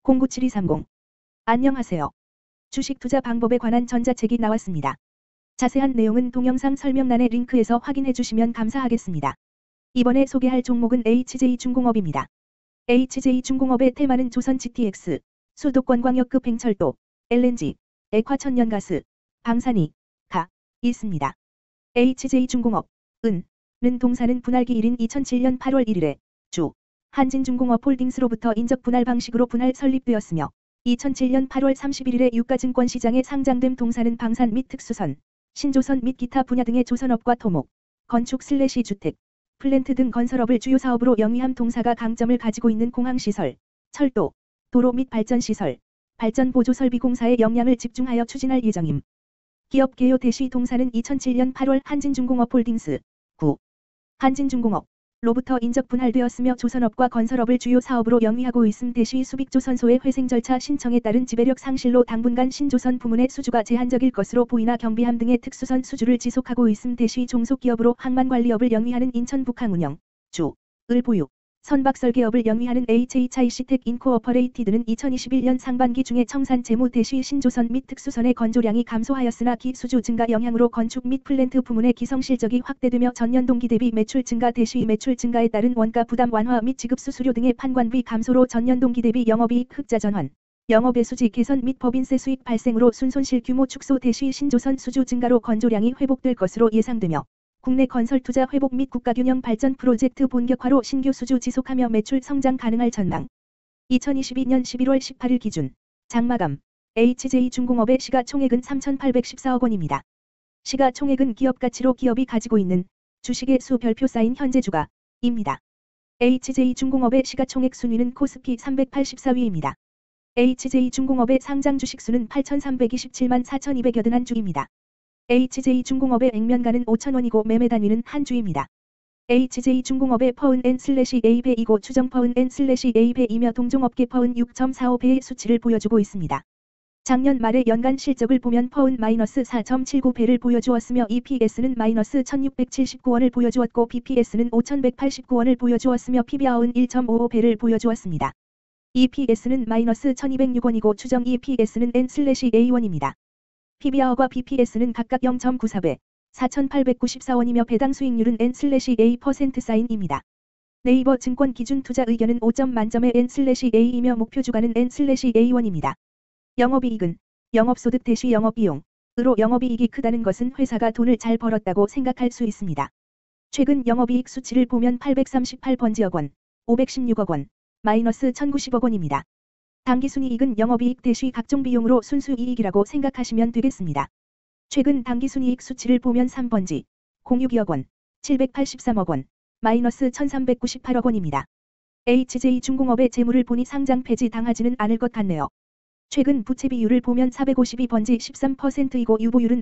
097230. 안녕하세요. 주식 투자 방법에 관한 전자책이 나왔습니다. 자세한 내용은 동영상 설명란의 링크에서 확인해 주시면 감사하겠습니다. 이번에 소개할 종목은 HJ중공업입니다. HJ중공업의 테마는 조선 GTX, 수도권광역급 횡철도, LNG, 액화천연가스, 방산이, 가, 있습니다. HJ중공업은 동사는 분할기 1인 2007년 8월 1일에 주 한진중공업홀딩스로부터 인적 분할 방식으로 분할 설립되었으며 2007년 8월 31일에 유가증권시장에 상장됨. 동사는 방산 및 특수선, 신조선 및 기타 분야 등의 조선업과 토목, 건축/주택, 플랜트 등 건설업을 주요 사업으로 영위함. 동사가 강점을 가지고 있는 공항시설, 철도, 도로 및 발전시설, 발전보조설비공사에 역량을 집중하여 추진할 예정임. 기업 개요 대시. 동사는 2007년 8월 한진중공업홀딩스, 구 한진중공업 로부터 인적 분할되었으며 조선업과 건설업을 주요 사업으로 영위하고 있음. 대시 수빅조선소의 회생 절차 신청에 따른 지배력 상실로 당분간 신조선 부문의 수주가 제한적일 것으로 보이나 경비함 등의 특수선 수주를 지속하고 있음. 대시 종속기업으로 항만관리업을 영위하는 인천북항운영, 주,을 보유, 선박설계업을 영위하는 HHIC텍 인코어퍼레이티드는 2021년 상반기 중에 청산 재무. 대시 신조선 및 특수선의 건조량이 감소하였으나 기수주 증가 영향으로 건축 및 플랜트 부문의 기성 실적이 확대되며 전년 동기 대비 매출 증가. 대시 매출 증가에 따른 원가 부담 완화 및 지급 수수료 등의 판관비 감소로 전년 동기 대비 영업이익 흑자 전환, 영업외수지 개선 및 법인세 수익 발생으로 순손실 규모 축소. 대시 신조선 수주 증가로 건조량이 회복될 것으로 예상되며 국내 건설 투자 회복 및 국가균형 발전 프로젝트 본격화로 신규 수주 지속하며 매출 성장 가능할 전망. 2022년 11월 18일 기준 장마감 HJ중공업의 시가총액은 3,814억 원입니다. 시가총액은 기업가치로 기업이 가지고 있는 주식의 수 별표 쌓인 현재 주가입니다. HJ중공업의 시가총액 순위는 코스피 384위입니다. HJ중공업의 상장 주식수는 8,327만 4,281주입니다. HJ중공업의 액면가는 5,000원이고 매매 단위는 한 주입니다. HJ중공업의 퍼은 N/A배이고 추정 퍼은 N/A배이며 동종업계 퍼은 6.45배의 수치를 보여주고 있습니다. 작년 말의 연간 실적을 보면 퍼은 -4.79배를 보여주었으며 EPS는 -1,679원을 보여주었고 BPS는 5,189원을 보여주었으며 PBR은 1.55배를 보여주었습니다. EPS는 -1,206원이고 추정 EPS는 N/A1입니다. PBR과 BPS는 각각 0.94배, 4,894원이며 배당 수익률은 N/A% 사인입니다. 네이버 증권 기준 투자 의견은 5점 만점의 N/A이며 목표 주가는 N/A1입니다. 영업이익은 영업소득 대시 영업비용으로 영업이익이 크다는 것은 회사가 돈을 잘 벌었다고 생각할 수 있습니다. 최근 영업이익 수치를 보면 838번지억 원, 516억 원, -1,090억 원입니다. 당기순이익은 영업이익 대시 각종 비용으로 순수이익이라고 생각하시면 되겠습니다. 최근 당기순이익 수치를 보면 3번지, 062억 원, 783억 원, -1,398억 원입니다. HJ중공업의 재물을 보니 상장 폐지 당하지는 않을 것 같네요. 최근 부채 비율을 보면 452번지 13%이고 유보율은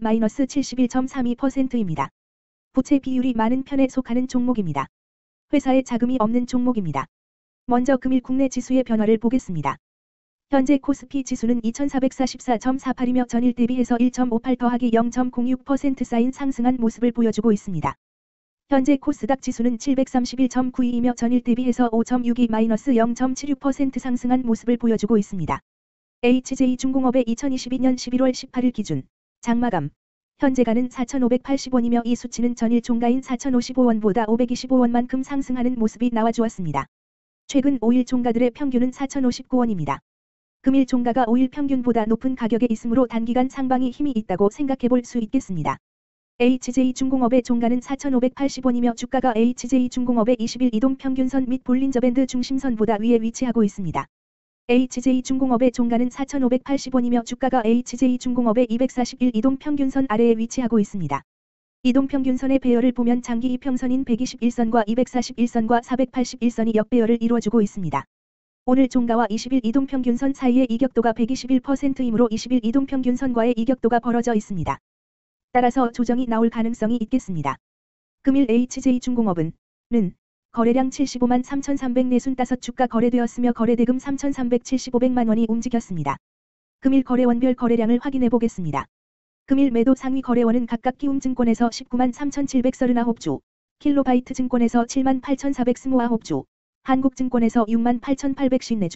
-71.32%입니다. 부채 비율이 많은 편에 속하는 종목입니다. 회사에 자금이 없는 종목입니다. 먼저 금일 국내 지수의 변화를 보겠습니다. 현재 코스피 지수는 2444.48이며 전일 대비해서 1.58 더하기 0.06% 쌓인 상승한 모습을 보여주고 있습니다. 현재 코스닥 지수는 731.92이며 전일 대비해서 5.62 -0.76% 상승한 모습을 보여주고 있습니다. HJ중공업의 2022년 11월 18일 기준 장마감 현재가는 4,580원이며 이 수치는 전일 종가인 4,055원보다 525원만큼 상승하는 모습이 나와주었습니다. 최근 5일 종가들의 평균은 4,059원입니다. 금일 종가가 5일 평균보다 높은 가격에 있으므로 단기간 상방이 힘이 있다고 생각해 볼 수 있겠습니다. HJ중공업의 종가는 4,580원이며 주가가 HJ중공업의 20일 이동평균선 및 볼린저밴드 중심선보다 위에 위치하고 있습니다. HJ중공업의 종가는 4,580원이며 주가가 HJ중공업의 241 이동평균선 아래에 위치하고 있습니다. 이동평균선의 배열을 보면 장기 이평선인 121선과 241선과 481선이 역배열을 이루어주고 있습니다. 오늘 종가와 20일 이동평균선 사이의 이격도가 121%이므로 20일 이동평균선과의 이격도가 벌어져 있습니다. 따라서 조정이 나올 가능성이 있겠습니다. 금일 HJ중공업은 거래량 75만 3,345 주가 거래되었으며 거래대금 3,375백만 원이 움직였습니다. 금일 거래원별 거래량을 확인해 보겠습니다. 금일 매도 상위 거래원은 각각 키움증권에서 19만 3,739주, 킬로바이트 증권에서 7만 8,429주, 한국증권에서 6만 8,854주,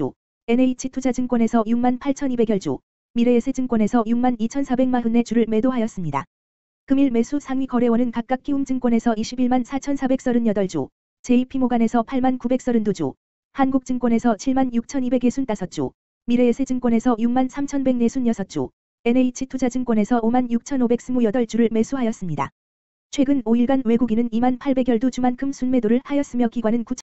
NH투자증권에서 68,200여주, 미래에셋증권에서 62,444주를 매도하였습니다. 금일 매수 상위 거래원은 각각 키움증권에서 214,438주, JP모간에서 8932주, 한국증권에서 76,265주, 미래에셋증권에서 63,146주, NH투자증권에서 56,528주를 매수하였습니다. 최근 5일간 외국인은 28,000여주만큼 순매도를 하였으며 기관은